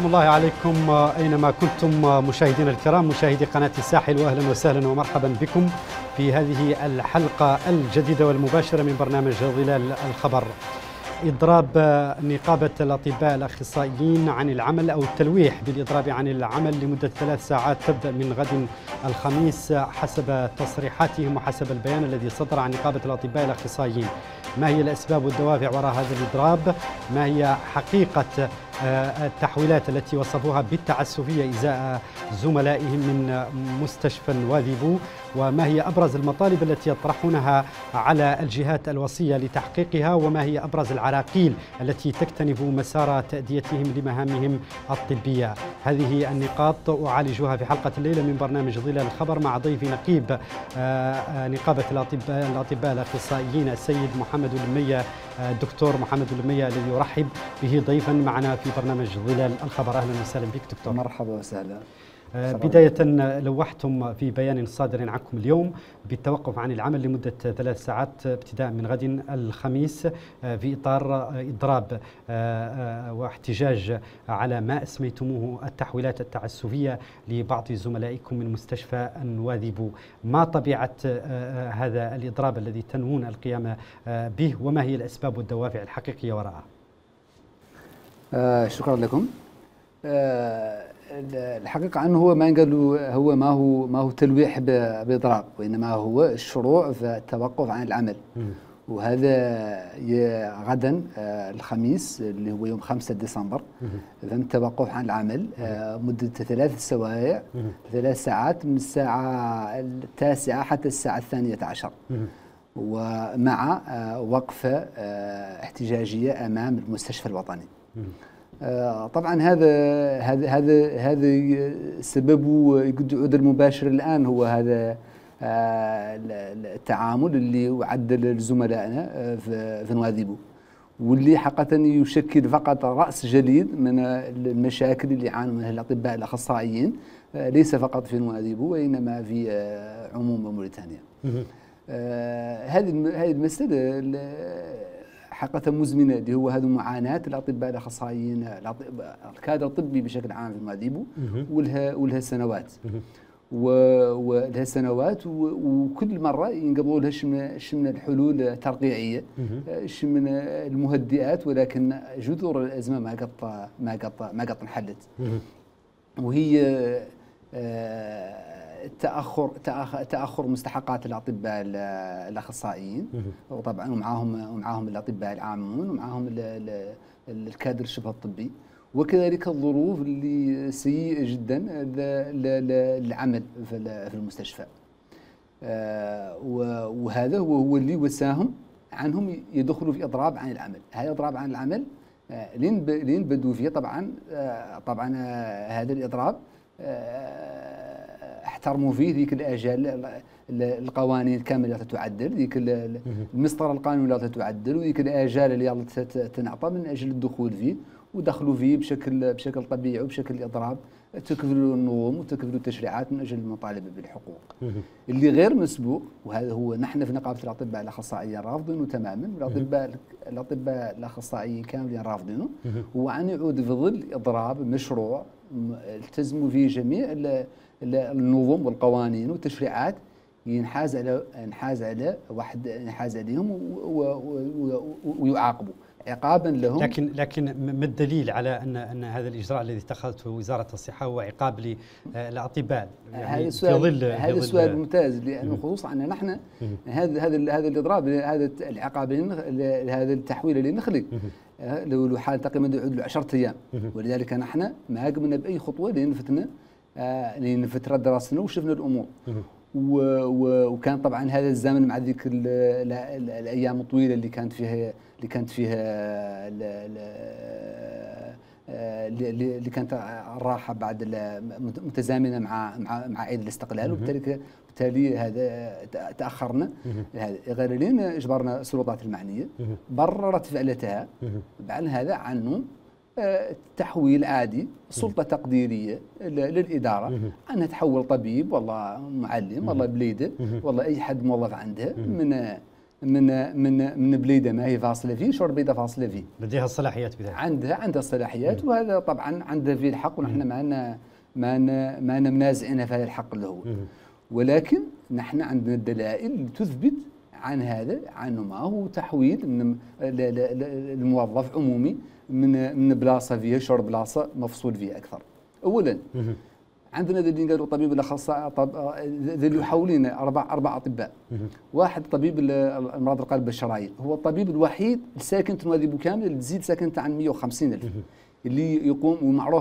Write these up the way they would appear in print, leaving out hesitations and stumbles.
الله عليكم أينما كنتم مشاهدينا الكرام، مشاهدي قناة الساحل، وأهلا وسهلا ومرحبا بكم في هذه الحلقة الجديدة والمباشرة من برنامج ظلال الخبر. إضراب نقابة الأطباء الأخصائيين عن العمل أو التلويح بالإضراب عن العمل لمدة 3 ساعات تبدأ من غد الخميس حسب تصريحاتهم وحسب البيان الذي صدر عن نقابة الأطباء الأخصائيين. ما هي الأسباب والدوافع وراء هذا الإضراب؟ ما هي حقيقة التحويلات التي وصفوها بالتعسفية إزاء زملائهم من مستشفى نواذيبو؟ وما هي أبرز المطالب التي يطرحونها على الجهات الوصية لتحقيقها؟ وما هي أبرز العراقيل التي تكتنف مسار تأديتهم لمهامهم الطبية؟ هذه النقاط أعالجها في حلقة الليلة من برنامج ظلال الخبر مع ضيفي نقيب نقابة الأطباء الأخصائيين السيد محمد المية، الدكتور محمد المية، الذي يرحب به ضيفا معنا في برنامج ظلال الخبر. أهلا وسهلا بك دكتور. مرحبا وسهلا. بداية لوحتم في بيان صادر عنكم اليوم بالتوقف عن العمل لمدة 3 ساعات ابتداء من غد الخميس في إطار إضراب واحتجاج على ما أسميتموه التحويلات التعسفية لبعض زملائكم من مستشفى نواذيبو. ما طبيعة هذا الإضراب الذي تنوون القيام به، وما هي الأسباب والدوافع الحقيقية وراءه؟ شكرا لكم. الحقيقة أنه هو ما نقالوا هو ما هو تلويح بإضراب، وإنما هو الشروع في التوقف عن العمل. وهذا غدا الخميس اللي هو يوم 5 ديسمبر تم التوقف عن العمل مدة 3 ساعات من الساعة 9 حتى الساعة 12، ومع وقفة احتجاجية أمام المستشفى الوطني. طبعا هذا سببه يعود المباشر الآن هو هذا التعامل اللي عد لزملائنا في نواذيبو، واللي حقيقة يشكل فقط رأس جليد من المشاكل اللي يعانوا منها الأطباء الأخصائيين، ليس فقط في نواذيبو وإنما في عموم موريتانيا. هذه المسألة حقيقة مزمنة، اللي هو هذه معاناة الأطباء الأخصائيين، الكادر الطبي بشكل عام في نواذيبو، ولها سنوات ولها سنوات، وكل مرة ينقبضوا لها شي من الحلول الترقيعية، شي من المهدئات، ولكن جذور الأزمة ما قط انحلت. وهي تأخر مستحقات الأطباء الأخصائيين، وطبعا ومعهم الأطباء العامون، ومعهم الكادر الشبه الطبي، وكذلك الظروف اللي سيئة جدا للعمل في المستشفى. وهذا هو اللي وساهم عنهم يدخلوا في إضراب عن العمل. هذا إضراب عن العمل لين بدوا فيه طبعا هذا الإضراب احترموا فيه ذيك الآجال القوانين كاملة تعدل، ذيك المسطرة القانونية تعدل، وذيك الآجال اللي تنعطى من أجل الدخول فيه، ودخلوا فيه بشكل طبيعي وبشكل إضراب، تكفلوا النظم وتكفلوا التشريعات من أجل المطالبة بالحقوق اللي غير مسبوق. وهذا هو نحن في نقابة الأطباء الأخصائيين رافضينه تماما، والأطباء الأخصائيين كاملين رافضينه، هو أن يعود في ظل إضراب مشروع التزموا فيه جميع النظم والقوانين والتشريعات، ينحاز عليهم ويعاقبوا عقابا لهم. لكن ما الدليل على ان هذا الاجراء الذي اتخذته وزاره الصحه هو عقاب للاطباء؟ يعني هذا السؤال ممتاز، لانه خصوصا ان نحن هذا الاضراب، هذا العقاب، هذا التحويل اللي نخلق لو حال تقريبا يعود له 10 ايام، ولذلك نحن ما قمنا باي خطوه لنفتنا دراستنا وشفنا الامور. وكان طبعا هذا الزمن مع ذيك الايام الطويله اللي كانت فيها اللي كانت الراحه بعد متزامنه مع عيد الاستقلال، وبالتالي هذا تاخرنا. غير لين اجبرنا السلطات المعنيه بررت فعلتها بعد هذا عنه تحويل عادي، سلطة تقديرية للإدارة، أنها تحول طبيب والله معلم والله بليدة والله أي حد موظف عندها من بليده ما هي فاصله فيه شور بيضه فاصله فيه. لديها الصلاحيات بذلك. عندها الصلاحيات، وهذا طبعا عندها فيه الحق، ونحن ما منازعين في هذا الحق اللي هو. ولكن نحن عندنا الدلائل اللي تثبت عن هذا، عنه ما هو تحويل من الموظف عمومي من بلاصه فيها شور بلاصه مفصول فيها اكثر. اولا عندنا ذي اللي قالوا طبيب الاخصائي، ذي اللي يحولين اربع اطباء. واحد طبيب امراض القلب والشرايين، هو الطبيب الوحيد الساكن تنوادي بوكامل اللي تزيد ساكنته عن 150,000، اللي يقوم ومعروف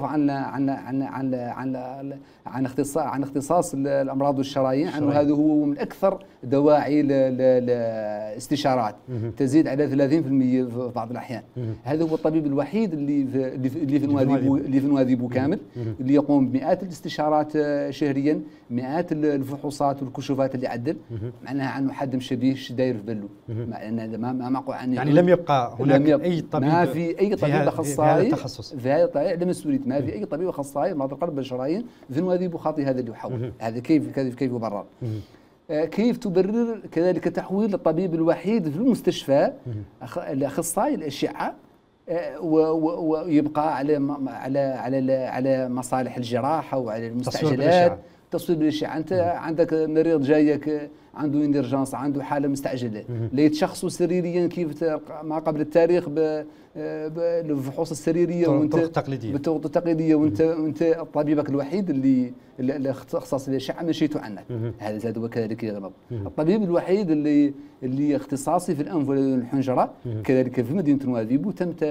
عن اختصاص الامراض والشرايين، عنه هذا هو من اكثر دواعي الاستشارات، تزيد على 30% في بعض الاحيان. هذا هو الطبيب الوحيد اللي في نوادي بوكامل، اللي يقوم بمئات الاستشارات شهريا، مئات الفحوصات والكشوفات اللي عدل، معناها عنه حد شبيه داير في بلو. ما معقول يعني لم يبقى هناك اي طبيب، ما في اي طبيب اخصائي في هذا التخصص، في هذا مسؤولية، ما في اي طبيب اخصائي امراض القلب والشرايين في نوادي بوخاطي هذا اللي يحول. هذا كيف يبرر؟ كيف تبرر كذلك تحويل الطبيب الوحيد في المستشفى الاخصائي الاشعه ويبقى على مصالح الجراحه وعلى المستعجلات، تصوير بالاشعه. انت عندك مريض جايك عنده اندرجانس، عنده حاله مستعجله، ليتشخصوا سريريا كيف ما قبل التاريخ بالفحوص السريريه بالطرق التقليديه، وانت طبيبك الوحيد اللي اختصاص الاشعه مشيته عنك. هذا زاد وكذلك يغلط. الطبيب الوحيد اللي اختصاصي في الانف والحنجره كذلك في مدينه نواديبو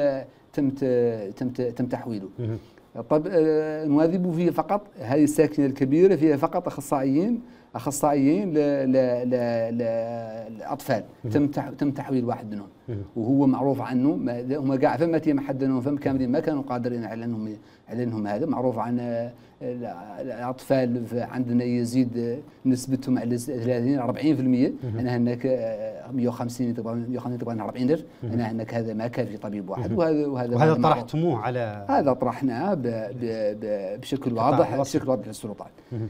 تم تحويله. طب نواديبو فيه فقط، هذه الساكنه الكبيره فيها فقط اخصائيين للاطفال، تم تحويل واحد منهم، وهو معروف عنه هم قاع فما تيم حدنهم فم كاملين ما كانوا قادرين على انهم هذا معروف عن الاطفال عندنا يزيد نسبتهم على 30-40%. انا هناك 150 تبغى 40,000. انا هناك هذا ما كافي طبيب واحد، وهذا طرحتموه على هذا طرحناه بشكل واضح للسلطات.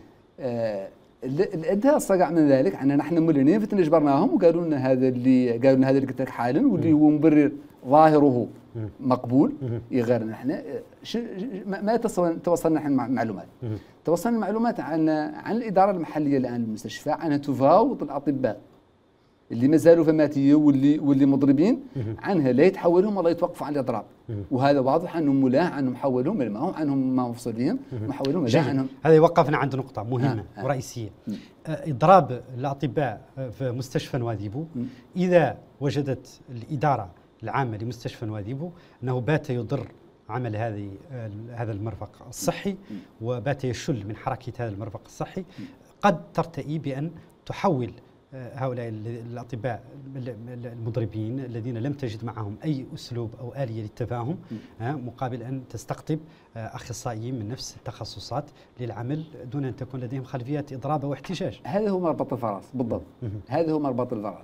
الادهى الصقع من ذلك عندنا نحن مليونين فتنجبرناهم وقالوا لنا هذا اللي قلت لك حالا، واللي هو مبرر ظاهره مقبول. غير نحن ما توصلنا نحن معلومات، توصلنا المعلومات عن الاداره المحليه الان للمستشفى، عنها تفاوض الاطباء اللي ما زالوا فماتيه واللي مضربين عنها لا يتحولهم ولا يتوقفوا عن الاضراب. وهذا واضح انهم ملاه عنهم محولهم، ما هم عنهم ما مفصول بهم، محولهم ملاه عنهم. هذا يوقفنا عند نقطه مهمه ورئيسيه. اضراب الاطباء في مستشفى نواديبو، اذا وجدت الاداره العامه لمستشفى نواديبو انه بات يضر عمل هذا المرفق الصحي، وبات يشل من حركه هذا المرفق الصحي، قد ترتئي بان تحول هؤلاء الأطباء المضربين الذين لم تجد معهم أي أسلوب أو آلية للتفاهم، مقابل أن تستقطب أخصائيين من نفس التخصصات للعمل دون أن تكون لديهم خلفيات إضراب أو احتجاج. هذا هو مربط الفرس بالضبط. هذا هو مربط الفرس.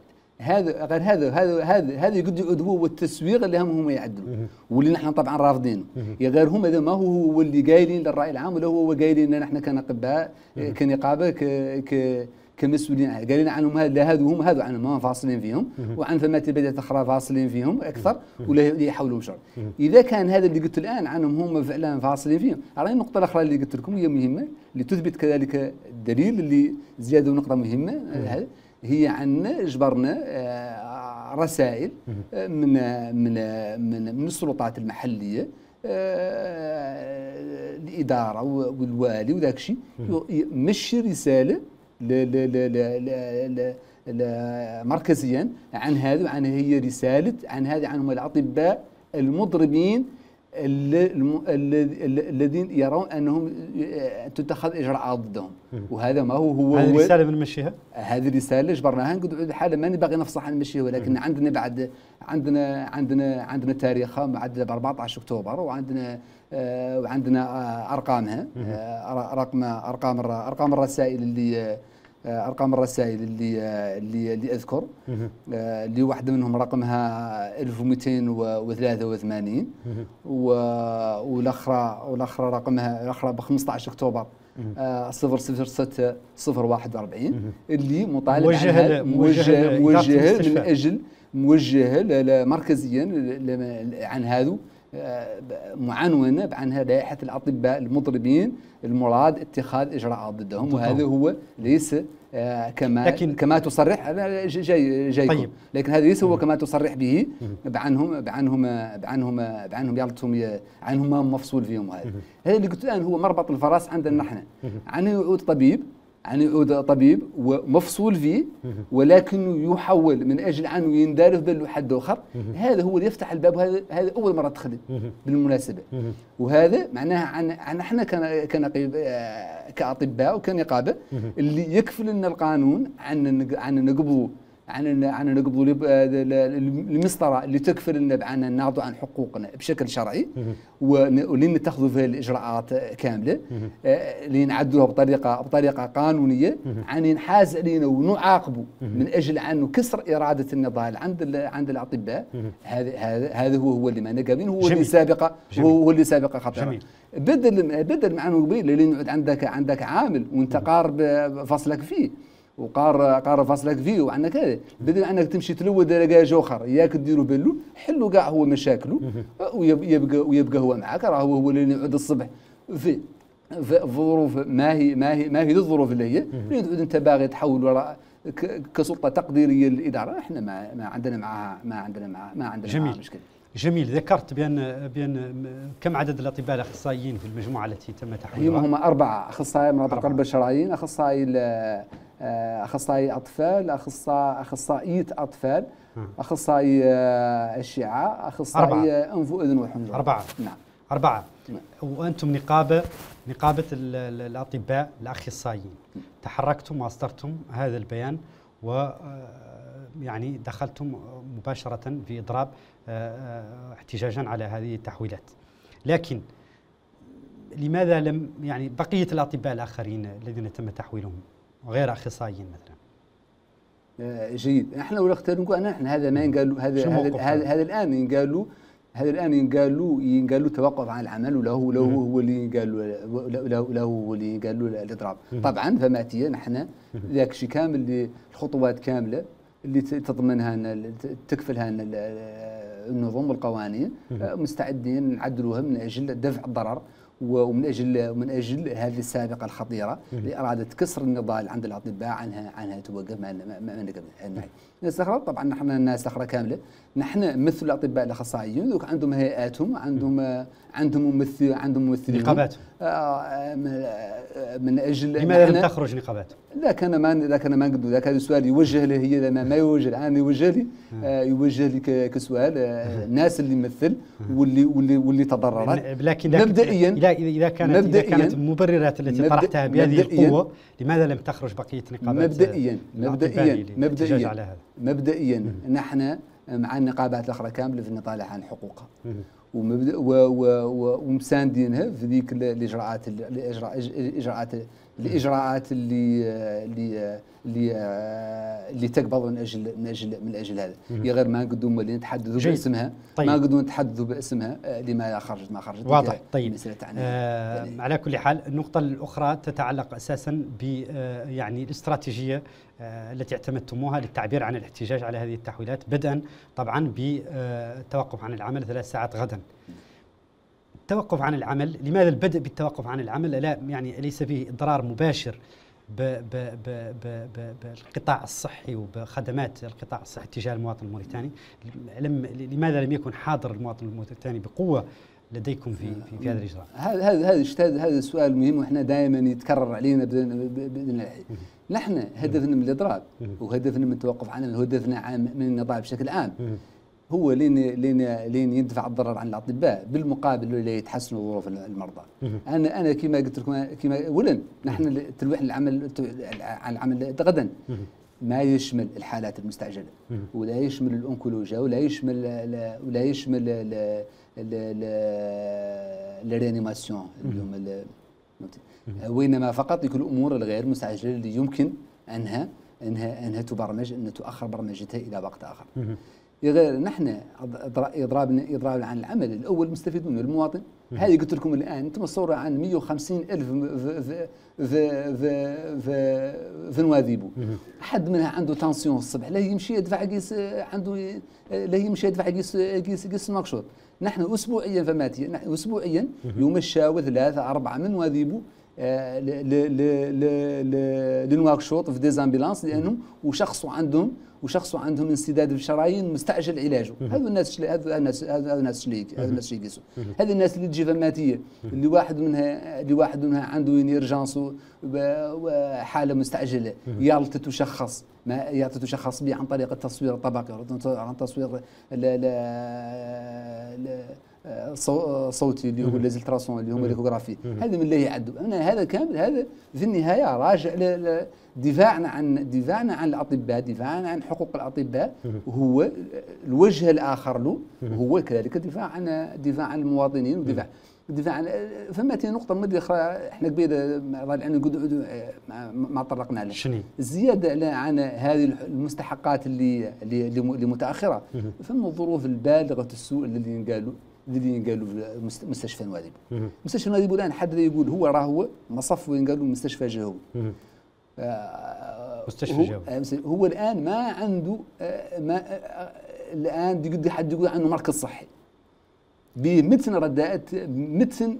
هذا يقد العدوى والتسويق اللي هم يعدلوا، واللي نحن طبعا رافضينه. يا غير هم هذا ما هو اللي قايلين للرأي العام، ولا هو قايلين نحن كنقباء كنقابه كمسؤولين، قايلين عنهم هذا عنهم ما فاصلين فيهم، وعن ثمات بدات اخرى فاصلين فيهم اكثر ولا يحاولوا شر. اذا كان هذا اللي قلت الان عنهم هم فعلا فاصلين فيهم، راه النقطه الاخرى اللي قلت لكم هي مهمه لتثبت كذلك الدليل اللي زياده نقطه مهمه، هي عندنا جبرنا رسائل من السلطات المحليه، الاداره والوالي وذاك الشيء، مشي رساله مركزيا عن هذا، وعن هي رساله عن هذا عنهم الاطباء المضربين الذين يرون انهم تتخذ اجراءات ضدهم. وهذا ما هو هذه الرساله من نمشيها، هذه الرساله جبرناها نقعد الحاله ماني باغي نفصح عن نمشيها، ولكن عندنا بعد عندنا تاريخها بعد 14 اكتوبر، وعندنا ارقامها، ارقام الرسائل ارقام الرسائل اللي اذكر، اللي واحده منهم رقمها 1283 والاخرى رقمها ب 15 اكتوبر 00641 اللي مطالب موجه مركزيا عن هذا معنونه بعنها لائحه الاطباء المضربين المراد اتخاذ اجراءات ضدهم، وهذا هو ليس كما تصرح. انا جاي طيب. لكن هذا ليس هو كما تصرح به بعنهم عنهم مفصول فيهم. هذا اللي قلت الان هو مربط الفرس عندنا نحن، عنه يعود طبيب ومفصول فيه، ولكنه يحول من اجل انه يندار في باله حد اخر. هذا هو اللي يفتح الباب، هذا اول مره تخلد بالمناسبه. وهذا معناها احنا كاطباء وكنقابه اللي يكفل لنا القانون عن نقبضوا المسطره اللي تكفل لنا بأن نعضوا عن حقوقنا بشكل شرعي، ولين نتخذوا فيها الاجراءات كامله اللي نعدلوها بطريقه قانونيه، عن ينحاز علينا ونعاقبوا من اجل انه كسر اراده النضال عند الاطباء. هذا هو اللي ما نقابلين، هو اللي سابقه خطيره. بدل معناه قبيل اللي يقعد عندك عامل وانت قارب فصلك فيه وقار فاصلك فيه وعندك هذا، بدل انك تمشي تلود لقاج اخر اياك ديروا بالو حلوا كاع هو مشاكله ويبقى هو معك. راه هو اللي يعود الصبح في ظروف ما هي الظروف اللي هي تعود انت باغي تحول وراء كسلطه تقديريه للاداره. احنا ما عندنا معها مشكله. جميل. ذكرت بأن كم عدد الأطباء الأخصائيين في المجموعة التي تم تحويلها؟ هم 4 أخصائيين من القلب الشرايين، أخصائي أطفال، أخصائية أطفال، أخصائي أشعة، أخصائي أنف وأذن وحنجرة. 4. نعم 4. نعم. وأنتم نقابة الأطباء الأخصائيين تحركتم وأصدرتم هذا البيان يعني دخلتم مباشرة في إضراب احتجاجا على هذه التحويلات، لكن لماذا لم يعني بقية الأطباء الآخرين الذين تم تحويلهم وغير أخصائيين مثلا؟ جيد. نحن ولا نقول نحن هذا ما ينقالوا هذا الآن ينقالوا توقف عن العمل، ولا هو اللي ينقالوا الإضراب. طبعا فماتية نحن ذاك الشيء كامل، الخطوات كاملة اللي تضمنها تكفلها النظم والقوانين مستعدين نعدلوها من اجل دفع الضرر ومن اجل هذه السابقه الخطيره اللي ارادت كسر النضال عند الاطباء عنها توقف. ما نقبل الناس الاخرى. طبعا نحن الناس الاخرى كامله نحن نمثل الاطباء الاخصائيين، ذوك عندهم هيئاتهم، عندهم ممثلين نقاباتهم من اجل. لماذا لم تخرج نقاباتهم؟ ذاك انا ما نقدر. ذاك هذا السؤال يوجه له هي، ما يوجه الان يوجه لي كسؤال الناس اللي يمثل واللي تضررت. لكن مبدئيا اذا كانت المبررات التي طرحتها بهذه القوه، لماذا لم تخرج بقيه نقابات؟ مبدئيا نحن مع النقابات الاخرى كامله في النضال عن حقوقها، ومساندينها في ذيك الاجراءات اللي تقبض من اجل هذا. يا غير ما نقدروا نتحدثوا باسمها. طيب. ما نقدروا نتحدثوا باسمها لما خرجت ما خرجت. واضح. طيب. على كل حال النقطة الأخرى تتعلق أساسا ب يعني الاستراتيجية التي اعتمدتموها للتعبير عن الاحتجاج على هذه التحويلات، بدءا طبعا بالتوقف عن العمل 3 ساعات غدا. التوقف عن العمل، لماذا البدء بالتوقف عن العمل؟ لا يعني ليس فيه إضرار مباشر بالقطاع الصحي وبخدمات القطاع الصحي تجاه المواطن الموريتاني. لماذا لم يكن حاضر المواطن الموريتاني بقوة لديكم في هذا الإجراء؟ هذا السؤال مهم، وإحنا دائما يتكرر علينا بإذن الله. نحن هدفنا من الإضراب وهدفنا من التوقف عن العمل وهدفنا من النضال بشكل عام هو لين يدفع الضرر عن الاطباء، بالمقابل ليتحسنوا ظروف المرضى. انا كما قلت لكم اولا نحن تلويح العمل عن العمل غدا ما يشمل الحالات المستعجله، ولا يشمل الانكولوجيا، ولا يشمل الريانيماسيون، وإنما فقط يكون الامور الغير مستعجله اللي يمكن انها تبرمج، ان تؤخر برمجتها الى وقت اخر. غير نحن اضرابنا عن العمل الاول مستفيد منه المواطن. هذه قلت لكم الان انتم تصوروا عن 150,000 في نواذيبو، حد منها عنده تنسيون الصبح لا يمشي يدفع قيس، عنده لا يمشي يدفع قيس نواكشوط. نحن اسبوعيا يمشاو 3 4 من نواذيبو للواكشوط في ديزامبيلانس، لانهم وشخصوا عندهم انسداد في الشرايين مستعجل علاجه. هذو الناس اللي يقيسوا، هذه الناس اللي تجي فماتيه، اللي واحد منها عنده ايرجانس وحاله مستعجله، يالت تشخص به عن طريق التصوير الطبقي، عن تصوير صوتي اللي هو الالتراسون اللي هو الايكوغرافي. هذا من اللي يعدوا. هذا كامل، هذا في النهايه راجع دفاعنا عن الاطباء، دفاعنا عن حقوق الاطباء، هو الوجه الاخر له هو كذلك الدفاع عن المواطنين، ودفاع عن فما نقطه مدي اخرى احنا قبيله طالعين نقعدوا ما طرقنا عليها. الزياده عن هذه المستحقات اللي متاخره، فما الظروف البالغه السوء اللي ينقالوا في مستشفى نواذيبو. مستشفى نواذيبو الان حد يقول هو مصف وينقالوا مستشفى جهوي. مستشفى جهوي هو الان ما عنده الان يقدر حد يقول عنه مركز صحي بمتن رداءات متن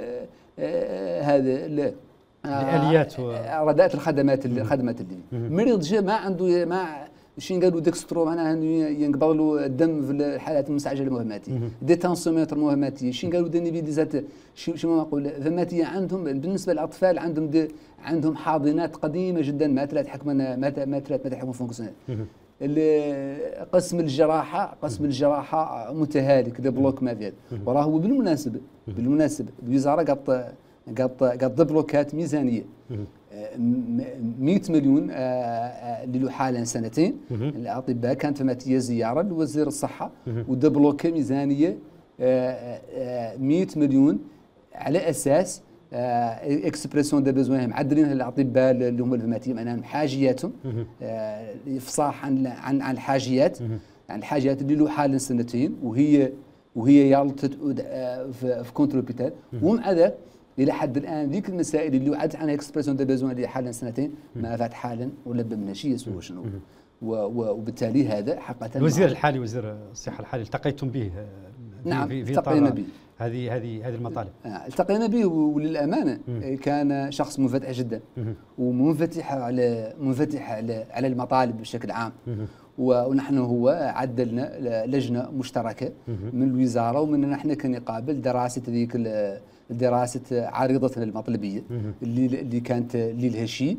هذا الاليات رداءات الخدمات اللي مريض جاء ما عنده شين قالوا ديكسترو معناها ينقبض له الدم في الحالات المستعجله المهماتيه، ديتانسيومتر مهماتيه، شين قالوا دني بيديزات شو ما نقول فماتيه. عندهم بالنسبه للاطفال عندهم حاضنات قديمه جدا ما تحكم فونكسيونيل. قسم الجراحه متهالك بلوك ما فيه. وراه بالمناسبه الوزاره قد بلوكات ميزانيه 100 مليون اللي له حالا سنتين الاطباء. كانت فماتيه زياره لوزير الصحه ودبلوكا ميزانيه 100 مليون على اساس اكسبريسيون دو بيزوان معدلينها للاطباء اللي هم الفماتيه، معناها حاجياتهم افصاح عن الحاجيات اللي له حالا سنتين، وهي يالت في كونتروبيتال. ومع ذلك الى حد الان ذيك المسائل اللي وعدت عنها اكسبريسيون دو بيزوان اللي حالا سنتين ما فات حالا ولا بمنا شيء يسوى شنو. وبالتالي هذا حقيقه الوزير الحالي وزير الصحه الحالي التقيتم به؟ نعم التقينا به. هذه المطالب التقينا به، وللامانه كان شخص منفتح جدا ومنفتح على المطالب بشكل عام. ونحن هو عدلنا لجنه مشتركه من الوزاره ومن نحن كنقابل دراسه عريضتنا المطلبيه اللي كانت للهشي،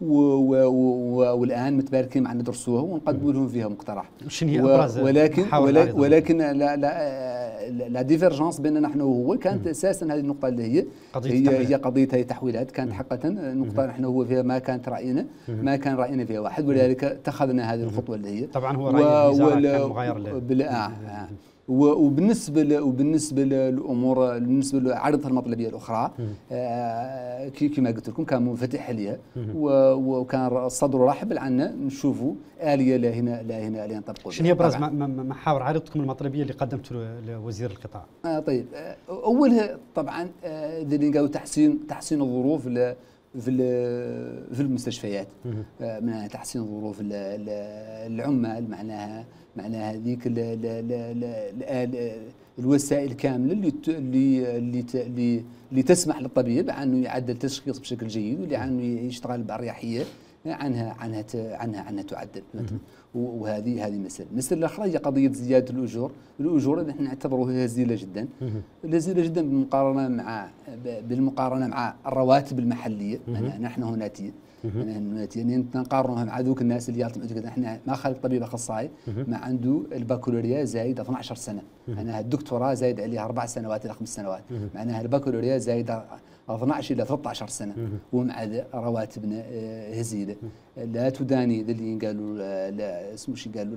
والان متباركين معنا ندرسوها ونقدموا لهم فيها مقترح. شنو هي ابرز ولكن لا ديفيرجونس بيننا نحن وهو كانت اساسا هذه النقطه اللي هي قضيه هذه التحويلات. كانت حقيقه نقطه نحن هو فيها ما كان راينا فيها واحد، ولذلك اتخذنا هذه الخطوه اللي هي طبعا هو راي الوزاره كان مغاير وبالنسبه للامور بالنسبه لعرضها المطلبيه الاخرى كما قلت لكم كان منفتح عليها، وكان صدره رحب عنا نشوفوا اليه لا هنا نطبقوا. شنو هي ابرز محاور عرضتكم المطلبيه اللي قدمتوا لوزير القطاع؟ طيب اولها طبعا اللي قالوا تحسين الظروف في المستشفيات، معناها تحسين ظروف العمال، معناها هذيك الوسائل كامله اللي تسمح للطبيب انه يعدل تشخيص بشكل جيد، واللي انه يشتغل باريحيه عنها تعدل. وهذه مسألة الأخرى هي قضية زيادة الأجور اللي نحن نعتبروها هزيلة جدا بالمقارنة مع الرواتب المحلية. نحن هناتيين نقارنها مع ذوك الناس اللي يعطوا احنا ما خلق طبيب اخصائي ما عنده البكالوريا زايد 12 سنه، معناها الدكتوراه زايد عليها 4 سنوات الى 5 سنوات، معناها البكالوريا زايد 12 الى 13 سنه، ومع ذا رواتبنا هزيله لا تداني اللي قالوا لا اسمه شي قالوا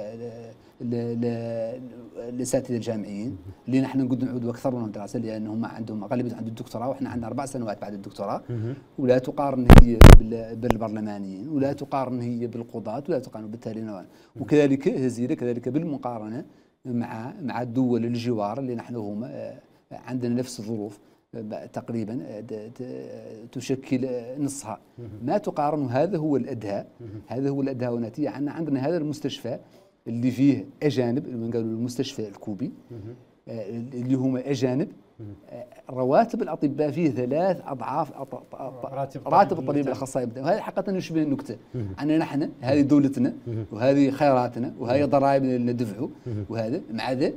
لا الاساتذه الجامعيين اللي نحن نقعد نعودوا اكثر منهم دراسه، لانهم عندهم غالبا عندهم الدكتوراه واحنا عندنا 4 سنوات بعد الدكتوراه. ولا تقارن هي بالبرلمانيين، ولا تقارن هي بالقضاة، ولا تقارن بالتالي وكذلك هزيله كذلك بالمقارنه مع الدول الجوار اللي نحن هما عندنا نفس الظروف تقريبا تشكل نصها. ما تقارن، هذا هو الادهى، هذا هو الادهى ونتيجه عندنا هذا المستشفى اللي فيه اجانب اللي قالوا المستشفى الكوبي اللي هم اجانب، رواتب الاطباء فيه 3 أضعاف راتب الطبيب الاخصائي. وهذا حقيقه يشبه النكته عنا نحن، هذه دولتنا وهذه خيراتنا وهذه ضرائبنا اللي ندفعوا، وهذا مع ذا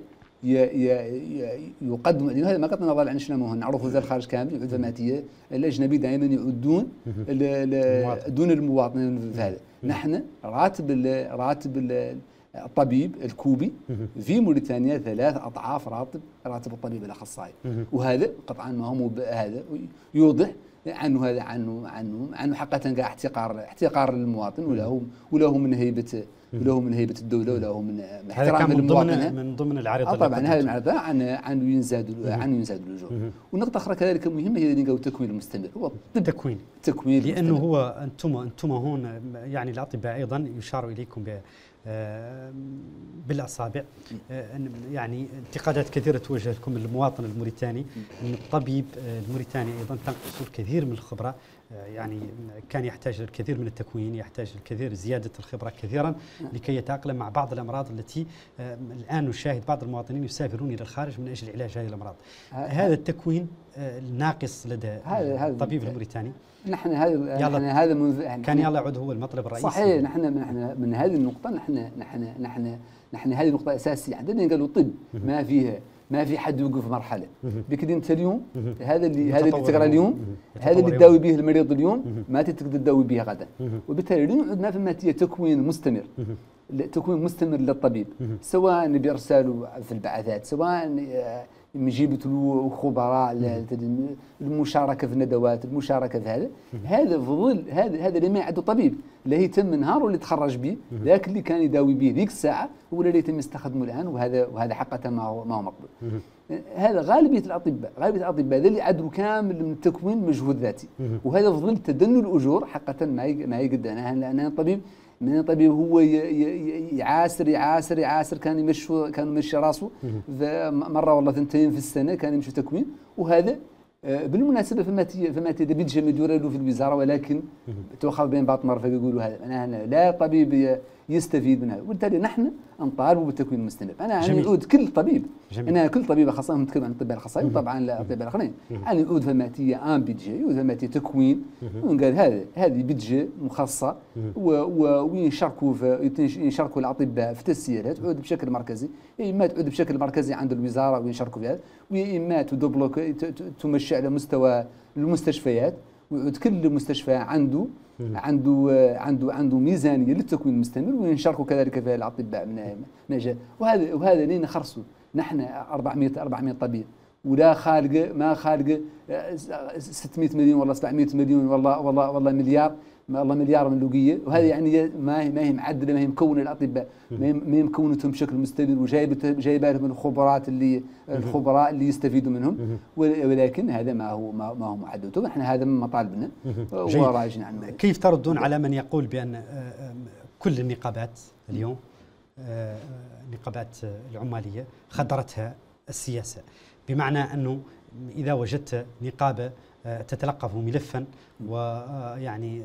يقدم. هذا ما قد نظل عن شنو نعرفوا ذا الخارج كامل يعود ماتيه الاجنبي دائما يعدون دون المواطنين في هذا. نحن راتب الطبيب الكوبي في موريتانيا 3 أضعاف راتب الطبيب الاخصائي، وهذا قطعا ما هو هذا يوضح عنه هذا عنه حقيقه قاع احتقار للمواطن، ولا هو من هيبه الدوله، ولا هو من احترام المواطن. من ضمن العريضه طبعا هذه العريضه عن ينزاد الاجور. ونقطه اخرى كذلك مهمه هي اللي نقول التكوين المستمر، هو التكوين لانه هو انتم هون يعني الاطباء ايضا يشار اليكم بالاصابع، يعني انتقادات كثيره توجه لكم المواطن الموريتاني ان الطبيب الموريتاني ايضا تنقص الكثير من الخبره، يعني كان يحتاج الكثير من التكوين، يحتاج الكثير زياده الخبره كثيرا لكي يتاقلم مع بعض الامراض التي الان نشاهد بعض المواطنين يسافرون الى الخارج من اجل علاج هذه الامراض. هذا التكوين الناقص لدى الطبيب الموريتاني. نحن هذا كان يعود هو المطلب الرئيسي. صحيح. نحن من هذه النقطه نحن هذه نقطه اساسيه عندنا. قالوا الطب ما في حد يوقف مرحله. بكذا انت اليوم هذا اللي تقرا اليوم، هذا اللي تداوي به المريض اليوم ما تقدر تداوي به غدا. وبالتالي ما في ماتيه تكوين مستمر للطبيب، سواء بارساله في البعثات، سواء جيبت له خبراء، المشاركه في الندوات، المشاركه في هذا في ظل هذا اللي ما عنده طبيب لا يتم نهار اللي تخرج به، ذاك اللي كان يداوي به ذيك الساعه هو اللي يتم يستخدمه الان، وهذا حقيقه ما هو مقبول. هذا غالبيه الاطباء ذا اللي عدوا كامل من التكوين مجهود ذاتي، وهذا في ظل تدني الاجور حقيقه ما يقدر. لان الطبيب هو يعاسر كان يمشي راسه مره والله 2 في السنه كان يمشي تكوين. وهذا بالمناسبه فما تدبيت جميل له في الوزاره، ولكن تؤخذ بين باطن مرفق يقولوا هذا أنا لا طبيب يستفيد منها. وبالتالي نحن نطالب بالتكوين المستمر. انا نعود كل طبيب كل طبيب خاصه نتكلم عن الاطباء الاخصائيين وطبعا الاطباء الاخرين، انا نعود فماتيه بيدجي يعود فماتيه تكوين، ونقال هذه بيدجي مخصصه وينشاركوا الاطباء في التسجيلات، تعود بشكل مركزي، اما تعود بشكل مركزي عند الوزاره وينشاركوا فيها، واما تدبلوك تمشي على مستوى المستشفيات، ويعود كل مستشفى عنده ميزانيه للتكوين المستمر، وينشاركوا كذلك فيها الاطباء من جهه. وهذا لين نخرصوا نحن 400 طبيب، ولا ما خالقه 600 مليون ولا 700 مليون والله مليار من لوقيه. وهذه يعني ما هي معدله، ما هي مكونه الاطباء، ما هي مكونتهم بشكل مستمر، وجايبه لهم الخبراء اللي يستفيدوا منهم، ولكن هذا ما هو معدل. نحن هذا من مطالبنا وراجعين عنه. كيف تردون على من يقول بان كل النقابات اليوم النقابات العماليه خدرتها السياسه، بمعنى انه اذا وجدت نقابه تتلقف ملفا ويعني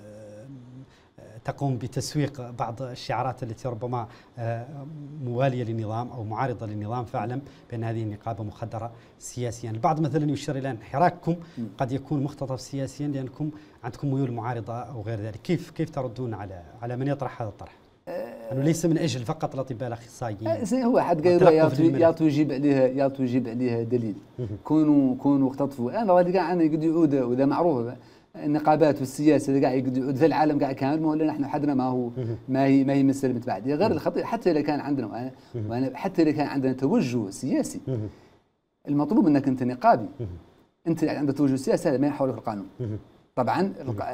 تقوم بتسويق بعض الشعارات التي ربما موالية للنظام أو معارضة للنظام، فاعلم بأن هذه النقابة مخدرة سياسيا. البعض مثلا يشير إلى أن حراككم قد يكون مختطف سياسيا لأنكم عندكم ميول معارضة أو غير ذلك. كيف تردون على من يطرح هذا الطرح؟ أنه ليس من أجل فقط الأطباء الأخصائيين. هو حد قال يعطوا يجيب عليها دليل. كونوا اختطفوا. أنا غادي كاع يقعد يعود، وذا معروف النقابات والسياسه كاع يقعد يعود في العالم كاع كامل، ما هو نحن حدنا ما هي مساله متبعديه. غير الخطير حتى اذا كان عندنا حتى اذا كان عندنا توجه سياسي، المطلوب انك انت نقابي انت عندك توجه سياسي هذا ما يحولك القانون. طبعا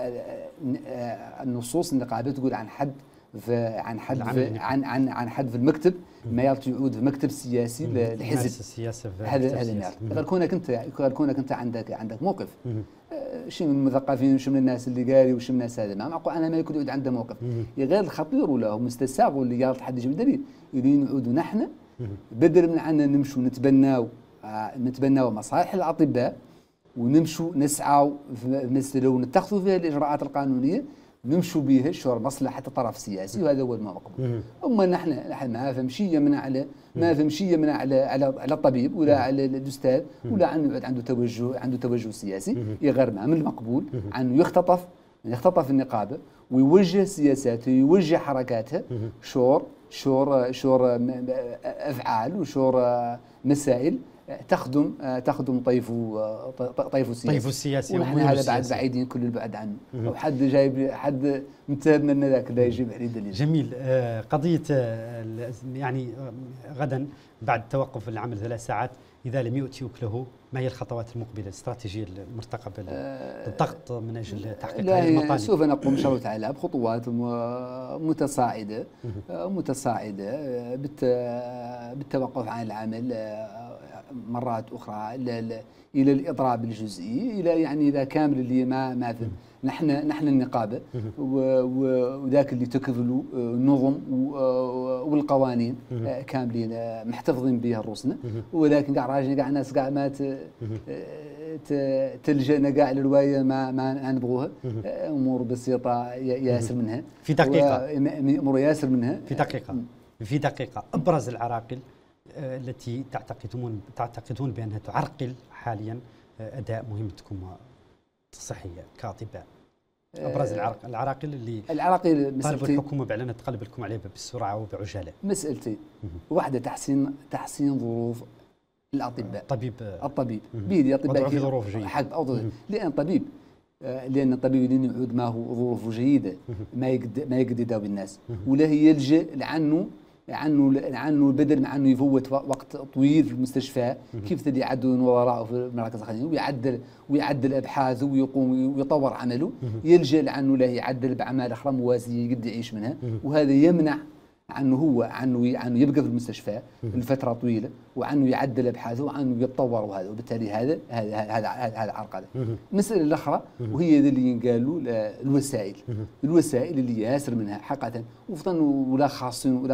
النصوص النقابيه تقول عن حد عن حد في المكتب ما يعود في مكتب سياسي لحزب. هذا المعيار. غير كونك انت عندك موقف. شي من المثقفين وشي من الناس اللي قاري وشي من الناس هذا ما معقول انا ما يكون يعود عنده موقف. غير الخطير ولا مستساغ واللي قال حد يجيب دليل يريد نعودوا نحن بدل من عنا نمشوا نتبناو مصالح الاطباء ونمشوا نسعوا مثل لو نتخذوا فيها الاجراءات القانونيه نمشوا بها شور مصلحه الطرف السياسي وهذا هو المقبول. اما نحن ما فهمش يمنع على الطبيب ولا على الاستاذ ولا عنه يعود عنده توجه سياسي يغير من المقبول عنه يختطف النقابه ويوجه سياساته ويوجه حركاته شور افعال وشور مسائل تخدم طيفه السياسي ونحن هذا بعد بعيدين كل البعد عنه او حد جايب حد متهمنا ان ذاك لا يجيب عليه دليل. جميل. قضيه يعني غدا بعد توقف العمل 3 ساعات اذا لم يؤتيوك له ما هي الخطوات المقبله الاستراتيجيه المرتقبه للضغط من اجل تحقيق هذه المطالب؟ سوف نقوم ان شاء الله تعالى بخطوات متصاعده بالتوقف عن العمل مرات اخرى الى الاضراب الجزئي الى كامل اللي ما في نحن النقابه وذاك اللي تكفلوا النظم والقوانين كاملين محتفظين بها الرسنه ولكن كاع راجل كاع الناس كاع ما تلجأنا كاع للروايه ما نبغوها امور بسيطه ياسر منها في دقيقه امور ياسر منها في دقيقه ابرز العراقل التي تعتقدون بانها تعرقل حاليا اداء مهمتكم الصحيه كاطباء. ابرز العراقل اللي طالبوا الحكومه باعلان تقلب لكم عليه بالسرعه وبعجاله. مسالتين، واحده تحسين ظروف الاطباء. الطبيب بيدي اطباء في ظروف جيده حق لان الطبيب يعود ما هو ظروفه جيده ما يقدر يداوي الناس ولا يلجا لعنه بدل ما انه يفوت وقت طويل في المستشفى كيف تدي يعدوا نظراء في المراكز الخدميه ويعدل ابحاثه ويقوم ويطور عمله يلجا لعنه له يعدل باعمال اخرى موازيه يقدر يعيش منها وهذا يمنع عنه يبقى في المستشفى لفتره طويله وعنه يعدل ابحاثه وعنه يتطور وهذا وبالتالي هذا عرقله. المساله الاخرى وهي اللي قالوا الوسائل اللي ياسر منها حقيقه وفضلوا ولا خاصين ولا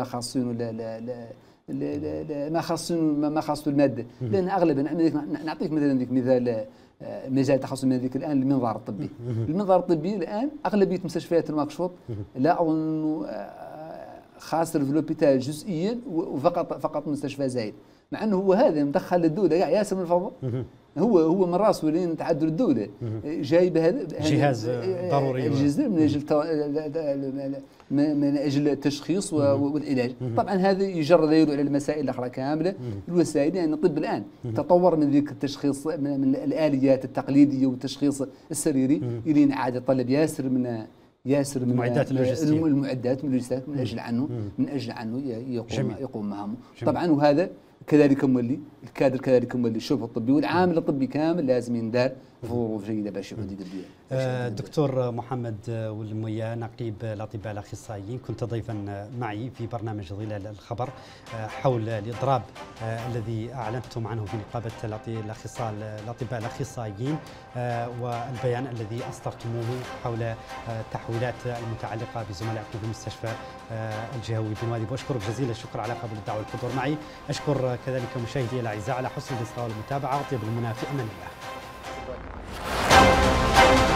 ما خاصوا الماده لان اغلبا نعطيك مثلا ذيك مجال تخصص من ذيك الان المنظار الطبي. المنظار الطبي الان اغلبيه مستشفيات نواكشوط لا اظن خاسر في لوبيتال جزئيا وفقط مستشفى زايد مع انه هو هذا مدخل الدوله كاع ياسر من الفضل هو من راسه لين تعدل الدوله جايب هذا جهاز ضروري الجزء من اجل التشخيص والعلاج. طبعا هذا يجر ذيله على المسائل الاخرى كامله الوسائل لان الطب الان تطور من ذيك التشخيص من الاليات التقليديه والتشخيص السريري الى عاد طلب ياسر من المعدات اللوجستيه من اجل عنه يقوم مهامه. طبعا وهذا كذلك مولي الكادر كذلك مولي الشبه الطبي والعامل الطبي كامل لازم يندار في ظروف جيده باش يعود يدير. دكتور محمد والمويا نقيب الاطباء الاخصائيين كنت ضيفا معي في برنامج ظلال الخبر حول الاضراب الذي اعلنتم عنه في نقابه الاطباء الاخصائيين والبيان الذي اصدرتموه حول التحويلات المتعلقه بزملائكم في المستشفى الجهوي بن وادي. واشكرك جزيل الشكر على قبول الدعوه والحضور معي. اشكر كذلك مشاهدي الاعزاء على حسن الاصغاء والمتابعه. اطيب المنى في امان الله.